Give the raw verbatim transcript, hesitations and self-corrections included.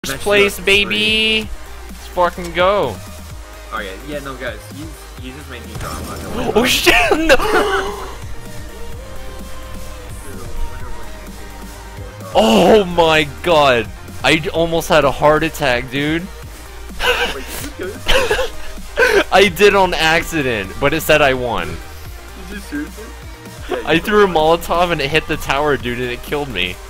First place, baby! Let's fucking go. Okay, yeah, no, guys, you, you just making drama. Oh shit! No! Oh my god! I almost had a heart attack, dude. I did on accident, but it said I won. Did you seriously? Yeah, I threw a Molotov and it hit the tower, dude, and it killed me.